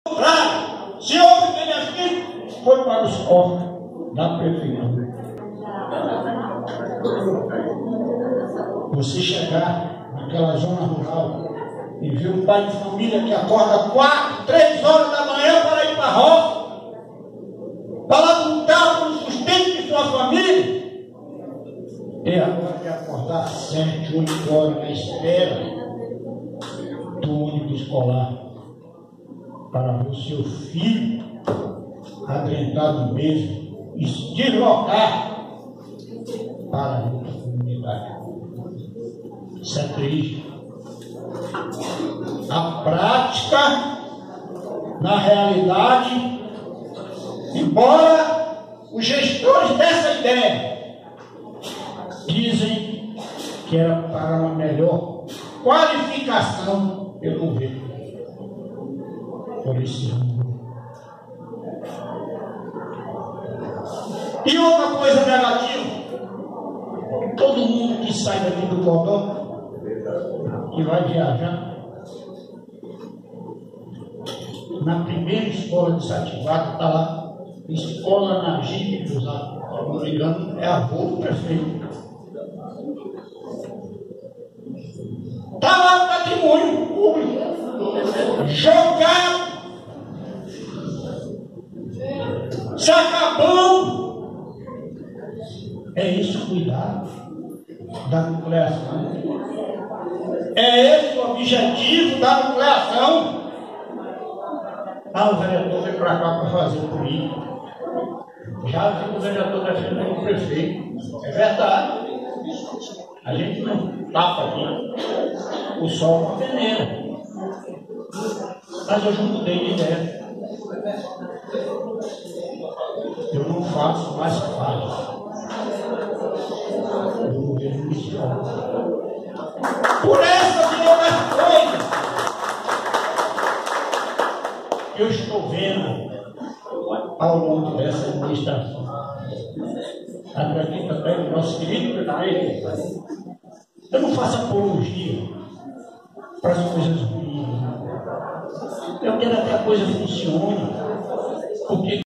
Se houve benefício, foi para os cofres da prefeitura. Você chegar naquela zona rural e ver um pai de família que acorda 4, 3 horas da manhã para ir para a roça, para lutar pelo sustento de sua família, e agora de acordar 7, 8 horas na espera do ônibus escolar para ver o seu filho adentrado mesmo e se deslocar para outra comunidade. Isso é triste. A prática, na realidade, embora os gestores dessa ideia dizem que era para uma melhor qualificação pelo governo. Por isso. E outra coisa negativa, todo mundo que sai daqui do Cordão, que vai viajar, na primeira escola de Sativaca está lá, Escola Najib Cruzado, se não me engano, é avô do prefeito. Está lá o patrimônio público, jogado, se acabando. É esse o cuidado da nucleação. É esse o objetivo da nucleação. O vereador veio para cá para fazer o político. Já vi que o vereador defendendo o prefeito. É verdade. A gente não tapa aqui o sol com veneno. Mas eu já mudei de ideia. Eu não faço mais parte do governo municipal. Por essa e outras coisas, eu estou vendo ao longo dessa administração. Aqui também o nosso querido prefeito. Eu não faço apologia para as coisas ruins. Eu quero que a coisa funcione. Porque